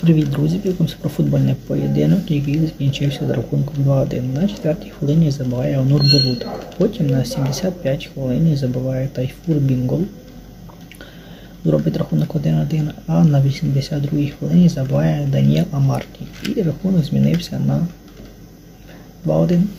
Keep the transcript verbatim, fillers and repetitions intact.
Привіт, друзі! Пікнемося про футбольний поєдинок, який закінчився з рахунком два один. На четвертій хвилині забиває Онур Болута. Потім на сімдесят п'ятій хвилині забиває Тайфур Бінгол. Зробить рахунок один один, а на вісімдесят другій хвилині забиває Даніел Амарті. І рахунок змінився на два один.